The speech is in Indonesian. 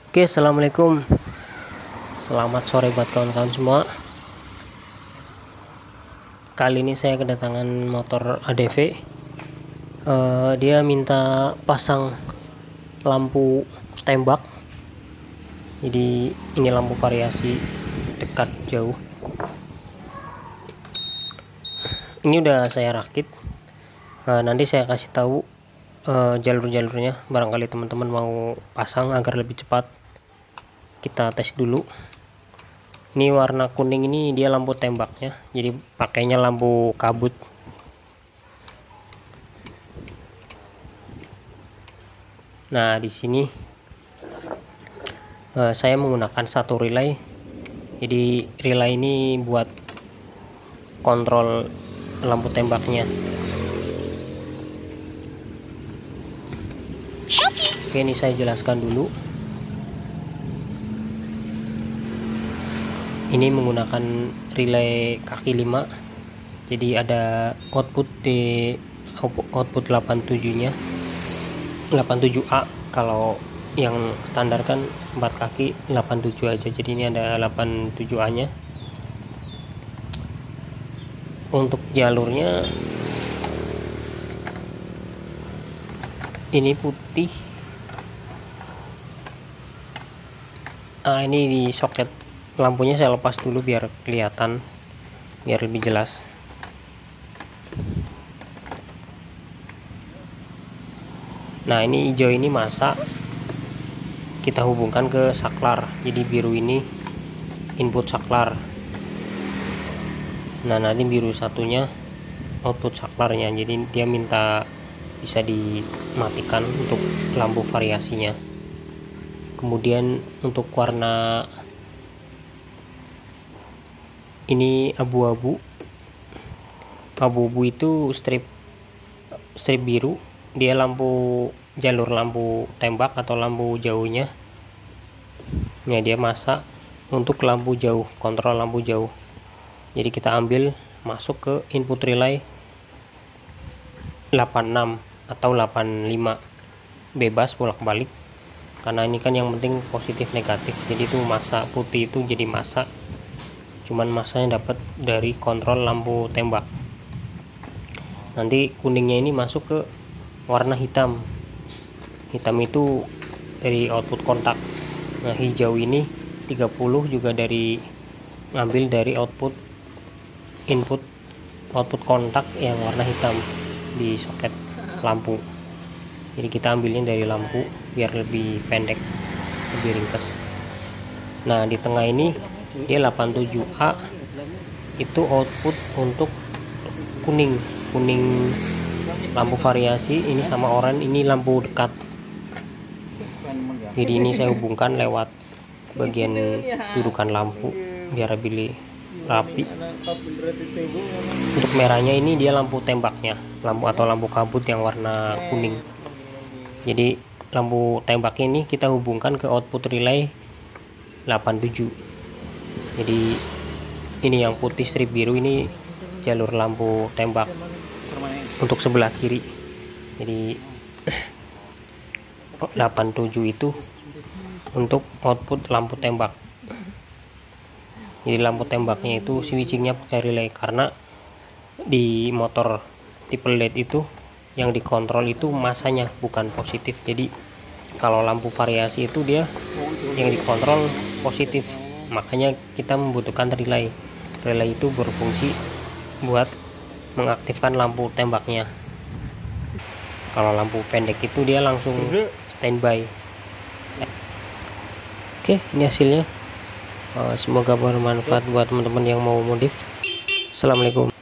Oke, assalamualaikum. Selamat sore buat kawan-kawan semua. Kali ini saya kedatangan motor ADV. Dia minta pasang lampu tembak. Jadi ini lampu variasi dekat jauh. Ini udah saya rakit. Nanti saya kasih tahu jalur-jalurnya. Barangkali teman-teman mau pasang agar lebih cepat. Kita tes dulu. Ini warna kuning ini dia lampu tembaknya, jadi pakainya lampu kabut. Nah, di sini saya menggunakan satu relay. Jadi relay ini buat kontrol lampu tembaknya. Oke, ini saya jelaskan dulu. Ini menggunakan relay kaki 5, jadi ada output di output 87 nya 87A. Kalau yang standar kan 4 kaki 87 aja, jadi ini ada 87A nya. Untuk jalurnya ini putih. Ini di soket lampunya saya lepas dulu biar kelihatan, biar lebih jelas. Nah, ini hijau ini masa kita hubungkan ke saklar, jadi biru ini input saklar. Nah, nanti biru satunya output saklarnya, jadi dia minta bisa dimatikan untuk lampu variasinya. Kemudian untuk warna ini abu-abu itu strip biru, dia jalur lampu tembak atau lampu jauhnya. Nah, dia masa untuk lampu jauh, kontrol lampu jauh. Jadi kita ambil masuk ke input relay 86 atau 85, bebas bolak-balik, karena ini kan yang penting positif negatif. Jadi itu masa putih itu jadi masa, cuman masanya dapat dari kontrol lampu tembak. Nanti kuningnya ini masuk ke warna hitam. Hitam itu dari output kontak. Nah, hijau ini 30 juga ngambil dari output kontak yang warna hitam di soket lampu. Jadi kita ambilnya dari lampu biar lebih pendek, lebih ringkas. Nah, di tengah ini dia 87A itu output untuk kuning lampu variasi. Ini sama oranye ini lampu dekat. Jadi ini saya hubungkan lewat bagian dudukan lampu biar lebih rapi. Untuk merahnya ini dia lampu tembaknya, lampu kabut yang warna kuning. Jadi lampu tembak ini kita hubungkan ke output relay 87. Jadi ini yang putih strip biru ini jalur lampu tembak untuk sebelah kiri. Jadi 87 itu untuk output lampu tembak. Jadi lampu tembaknya itu switchingnya pakai relay, karena di motor tipe LED itu yang dikontrol itu masanya, bukan positif. Jadi kalau lampu variasi itu dia yang dikontrol positif, makanya kita membutuhkan relay. Relay itu berfungsi buat mengaktifkan lampu tembaknya. Kalau lampu pendek itu dia langsung standby. Oke, ini hasilnya. Semoga bermanfaat buat teman-teman yang mau modif. Assalamualaikum.